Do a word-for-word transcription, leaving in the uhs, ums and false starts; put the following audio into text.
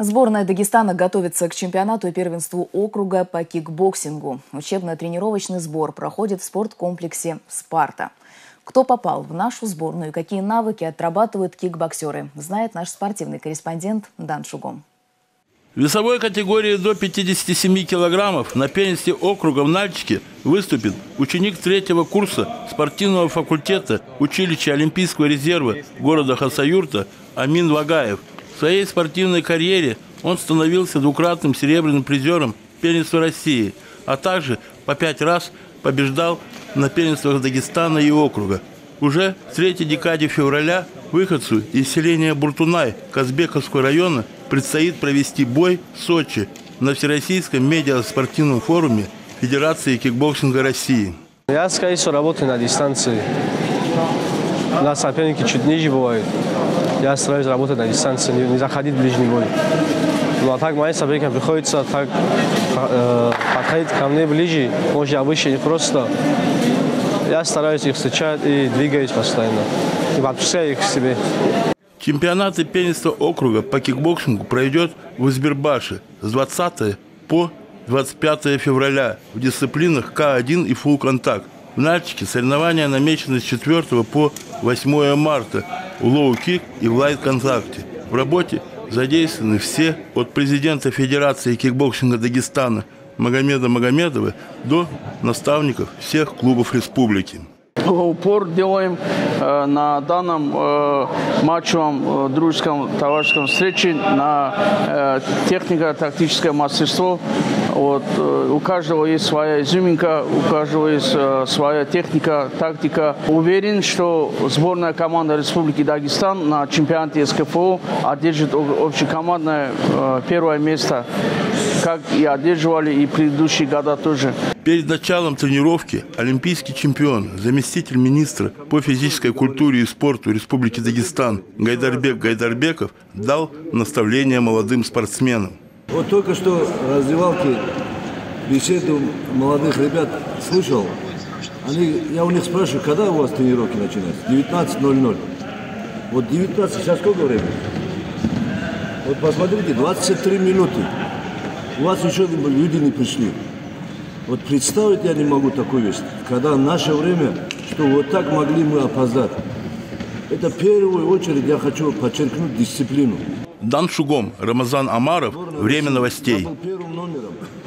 Сборная Дагестана готовится к чемпионату и первенству округа по кикбоксингу. Учебно-тренировочный сбор проходит в спорткомплексе «Спарта». Кто попал в нашу сборную и какие навыки отрабатывают кикбоксеры, знает наш спортивный корреспондент Дан Шугом. В весовой категории до пятидесяти семи килограммов на первенстве округа в Нальчике выступит ученик третьего курса спортивного факультета училища Олимпийского резерва города Хасавюрта Амин Вагаев. В своей спортивной карьере он становился двукратным серебряным призером первенства России, а также по пять раз побеждал на первенствах Дагестана и округа. Уже в третьей декаде февраля выходцу из селения Буртунай Казбековского района предстоит провести бой в Сочи на Всероссийском медиаспортивном форуме Федерации кикбоксинга России. Я, скорее всего, работаю на дистанции. У нас соперники чуть ниже бывают. Я стараюсь работать на дистанции, не заходить в ближний бой. Ну а так моим соперникам приходится так, э, подходить ко мне ближе, может я выше их просто. Я стараюсь их встречать и двигаюсь постоянно. И подпускаю их к себе. Чемпионат и первенство округа по кикбоксингу пройдет в Избербаше с двадцатого по двадцать пятое февраля в дисциплинах К один и фулл контакт. В Нальчике соревнования намечены с четвёртого по восьмое марта в лоу-кик и в лайт-контакте. В работе задействованы все от президента Федерации кикбоксинга Дагестана Магомеда Магомедова до наставников всех клубов республики. Упор делаем э, на данном э, матчевом э, дружеском товарищеском встрече на э, технико-тактическое мастерство. Вот, э, у каждого есть своя изюминка, у каждого есть э, своя техника, тактика. Уверен, что сборная команда Республики Дагестан на чемпионате СКФО одержит общекомандное э, первое место, как и одерживали и предыдущие года тоже. Перед началом тренировки олимпийский чемпион, заместитель министра по физической культуре и спорту Республики Дагестан Гайдарбек Гайдарбеков дал наставление молодым спортсменам. Вот только что в раздевалке беседу молодых ребят слышал. Они, я у них спрашиваю, когда у вас тренировки начинаются? девятнадцать ноль ноль. Вот девятнадцать, сейчас сколько времени? Вот посмотрите, двадцать три минуты. У вас еще люди не пришли. Вот представить я не могу такую вещь, когда в наше время, что вот так могли мы опоздать. Это в первую очередь я хочу подчеркнуть дисциплину. Дан Шугом, Рамазан Амаров, Время новостей. Первым номером.